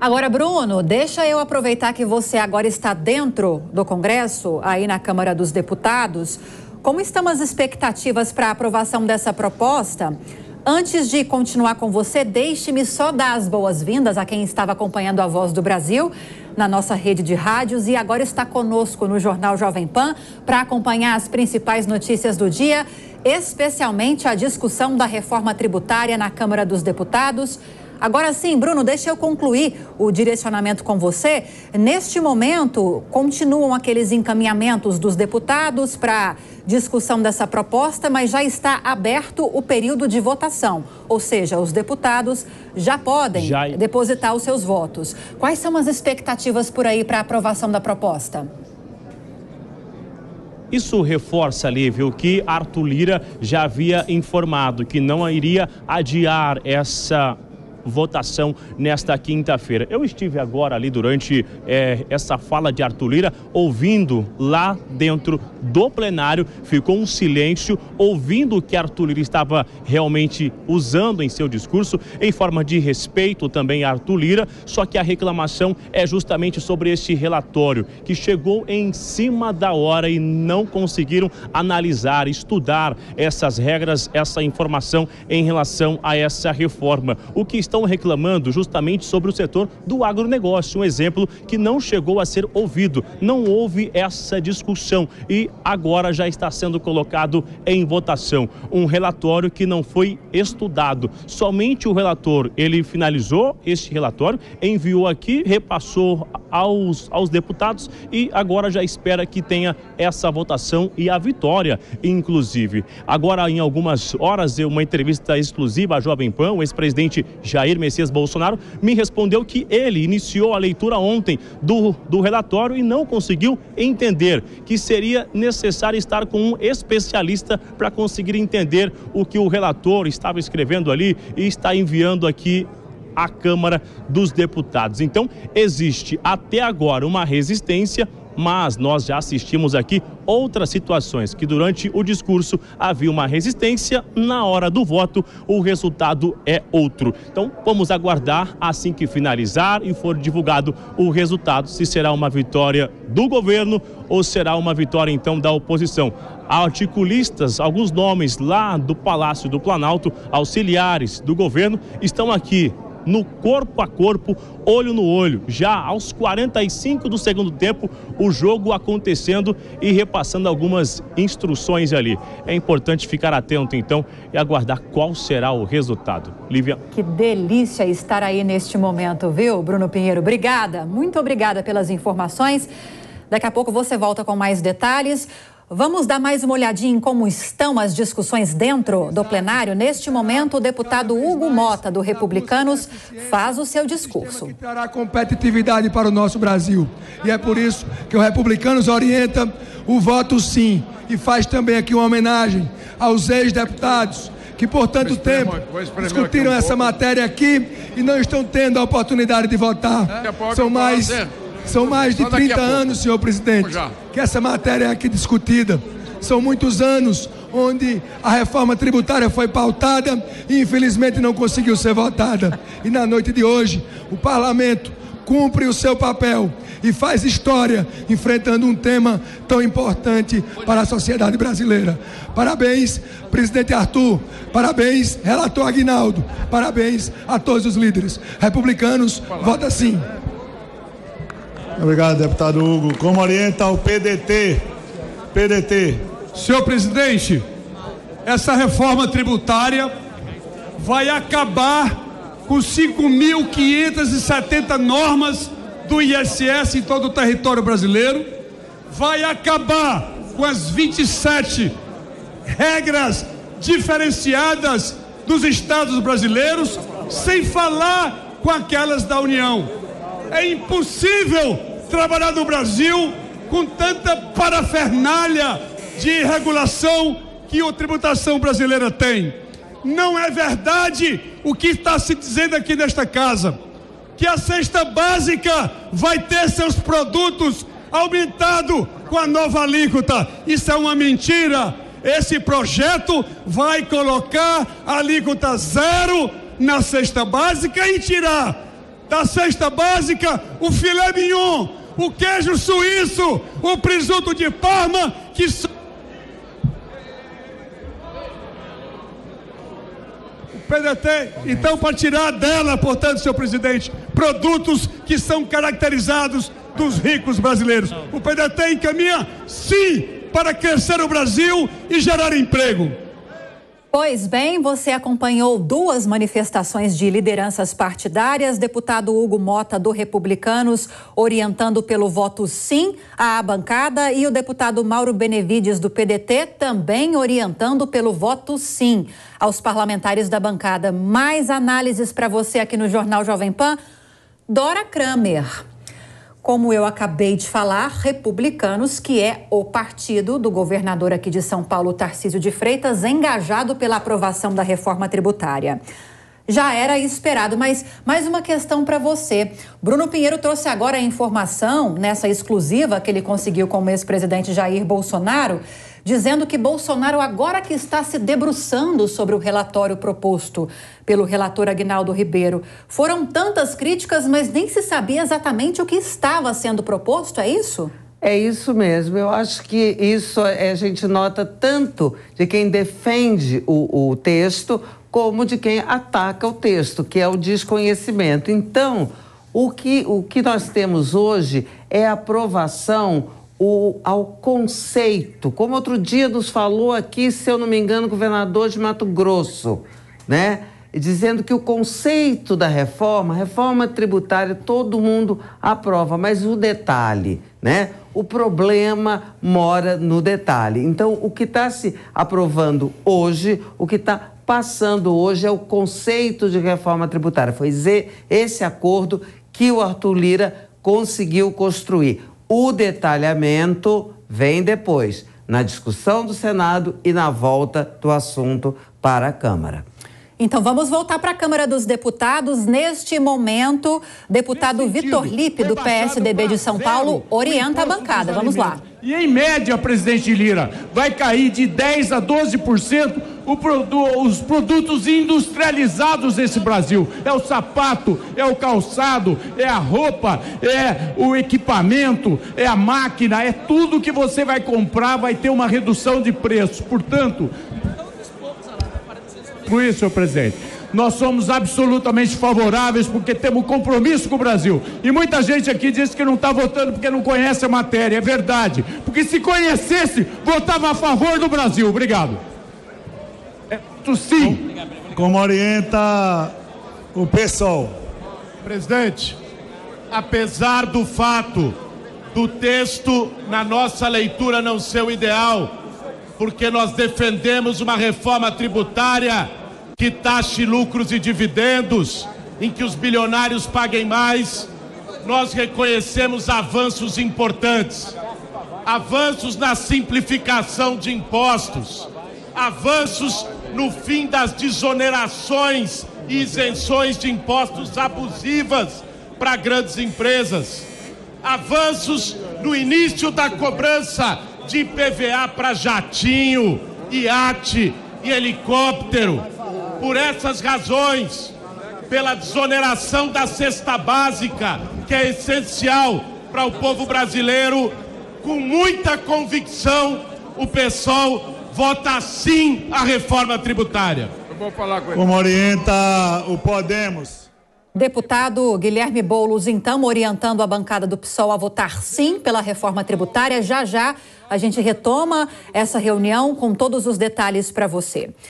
Agora, Bruno, deixa eu aproveitar que você agora está dentro do Congresso, aí na Câmara dos Deputados. Como estão as expectativas para a aprovação dessa proposta? Antes de continuar com você, deixe-me só dar as boas-vindas a quem estava acompanhando a Voz do Brasil na nossa rede de rádios e agora está conosco no Jornal Jovem Pan para acompanhar as principais notícias do dia, especialmente a discussão da reforma tributária na Câmara dos Deputados. Agora sim, Bruno, deixa eu concluir o direcionamento com você. Neste momento, continuam aqueles encaminhamentos dos deputados para discussão dessa proposta, mas já está aberto o período de votação. Ou seja, os deputados já podem depositar os seus votos. Quais são as expectativas por aí para a aprovação da proposta? Isso reforça, Lívia, o que Arthur Lira já havia informado, que não iria adiar essa votação nesta quinta-feira. Eu estive agora ali durante essa fala de Arthur Lira, ouvindo lá dentro do plenário, ficou um silêncio, ouvindo o que Arthur Lira estava realmente usando em seu discurso, em forma de respeito também a Arthur Lira, só que a reclamação é justamente sobre este relatório, que chegou em cima da hora e não conseguiram analisar, estudar essas regras, essa informação em relação a essa reforma. O que estão reclamando justamente sobre o setor do agronegócio, um exemplo que não chegou a ser ouvido, não houve essa discussão e agora já está sendo colocado em votação. Um relatório que não foi estudado, somente o relator, ele finalizou este relatório, enviou aqui, repassou aos deputados e agora já espera que tenha essa votação e a vitória, inclusive. Agora, em algumas horas, uma entrevista exclusiva à Jovem Pan, o ex-presidente Jair Messias Bolsonaro me respondeu que ele iniciou a leitura ontem do relatório e não conseguiu entender, que seria necessário estar com um especialista para conseguir entender o que o relator estava escrevendo ali e está enviando aqui à Câmara dos Deputados. Então, existe até agora uma resistência, mas nós já assistimos aqui outras situações que durante o discurso havia uma resistência, na hora do voto o resultado é outro. Então vamos aguardar assim que finalizar e for divulgado o resultado, se será uma vitória do governo ou será uma vitória então da oposição. Articulistas, alguns nomes lá do Palácio do Planalto, auxiliares do governo, estão aqui no corpo a corpo, olho no olho, já aos 45 do segundo tempo, o jogo acontecendo e repassando algumas instruções ali. É importante ficar atento então e aguardar qual será o resultado. Lívia. Que delícia estar aí neste momento, viu, Bruno Pinheiro? Obrigada, muito obrigada pelas informações. Daqui a pouco você volta com mais detalhes. Vamos dar mais uma olhadinha em como estão as discussões dentro do plenário. Neste momento, o deputado Hugo Mota, do Republicanos, faz o seu discurso. Que trará competitividade para o nosso Brasil. E é por isso que o Republicanos orienta o voto sim. E faz também aqui uma homenagem aos ex-deputados que por tanto tempo discutiram essa matéria aqui e não estão tendo a oportunidade de votar. São mais de 30 anos, senhor presidente, que essa matéria é aqui discutida. São muitos anos onde a reforma tributária foi pautada e infelizmente não conseguiu ser votada. E na noite de hoje, o parlamento cumpre o seu papel e faz história enfrentando um tema tão importante para a sociedade brasileira. Parabéns, presidente Arthur, parabéns, relator Aguinaldo, parabéns a todos os líderes. Republicanos, vota sim. Obrigado, deputado Hugo. Como orienta o PDT? Senhor presidente, essa reforma tributária vai acabar com 5.570 normas do ISS em todo o território brasileiro, vai acabar com as 27 regras diferenciadas dos estados brasileiros, sem falar com aquelas da União. É impossível trabalhar no Brasil com tanta parafernália de regulação que a tributação brasileira tem. Não é verdade o que está se dizendo aqui nesta casa, que a cesta básica vai ter seus produtos aumentados com a nova alíquota. Isso é uma mentira. Esse projeto vai colocar a alíquota zero na cesta básica e tirar da cesta básica, o filé mignon, o queijo suíço, o presunto de Parma, que são... O PDT, então, para tirar dela, portanto, senhor presidente, produtos que são caracterizados dos ricos brasileiros. O PDT encaminha, sim, para crescer o Brasil e gerar emprego. Pois bem, você acompanhou duas manifestações de lideranças partidárias. Deputado Hugo Mota, do Republicanos, orientando pelo voto sim à bancada, e o deputado Mauro Benevides, do PDT, também orientando pelo voto sim aos parlamentares da bancada. Mais análises para você aqui no Jornal Jovem Pan. Dora Kramer. Como eu acabei de falar, Republicanos, que é o partido do governador aqui de São Paulo, Tarcísio de Freitas, engajado pela aprovação da reforma tributária. Já era esperado, mas mais uma questão para você. Bruno Pinheiro trouxe agora a informação, nessa exclusiva que ele conseguiu com o ex-presidente Jair Bolsonaro, dizendo que Bolsonaro, agora que está se debruçando sobre o relatório proposto pelo relator Aguinaldo Ribeiro, foram tantas críticas, mas nem se sabia exatamente o que estava sendo proposto, é isso? É isso mesmo. Eu acho que isso a gente nota tanto de quem defende o texto como de quem ataca o texto, que é o desconhecimento. Então, o que nós temos hoje é a aprovação ao conceito, como outro dia nos falou aqui, se eu não me engano, o governador de Mato Grosso, né? Dizendo que o conceito da reforma tributária, todo mundo aprova, mas o detalhe, né? O problema mora no detalhe. Então, o que está se aprovando hoje, o que está passando hoje é o conceito de reforma tributária. Foi esse acordo que o Arthur Lira conseguiu construir. O detalhamento vem depois, na discussão do Senado e na volta do assunto para a Câmara. Então vamos voltar para a Câmara dos Deputados. Neste momento, deputado Vitor Lipe, do PSDB de São Paulo, orienta a bancada. Vamos lá. E em média, presidente Lira, vai cair de 10% a 12% os produtos industrializados desse Brasil. É o sapato, é o calçado, é a roupa, é o equipamento, é a máquina, é tudo que você vai comprar, vai ter uma redução de preço. Portanto, por isso, senhor presidente, nós somos absolutamente favoráveis porque temos compromisso com o Brasil. E muita gente aqui diz que não está votando porque não conhece a matéria. É verdade. Porque se conhecesse, votava a favor do Brasil. Obrigado. Sim. Como orienta o PSOL. Presidente, apesar do fato do texto na nossa leitura não ser o ideal, porque nós defendemos uma reforma tributária que taxe lucros e dividendos, em que os bilionários paguem mais, nós reconhecemos avanços importantes. Avanços na simplificação de impostos, avanços no fim das desonerações e isenções de impostos abusivas para grandes empresas, avanços no início da cobrança de IPVA para jatinho, iate e helicóptero. Por essas razões, pela desoneração da cesta básica, que é essencial para o povo brasileiro, com muita convicção, o PSOL vota sim à reforma tributária. Como orienta o Podemos. Deputado Guilherme Boulos, então, orientando a bancada do PSOL a votar sim pela reforma tributária. Já já a gente retoma essa reunião com todos os detalhes para você.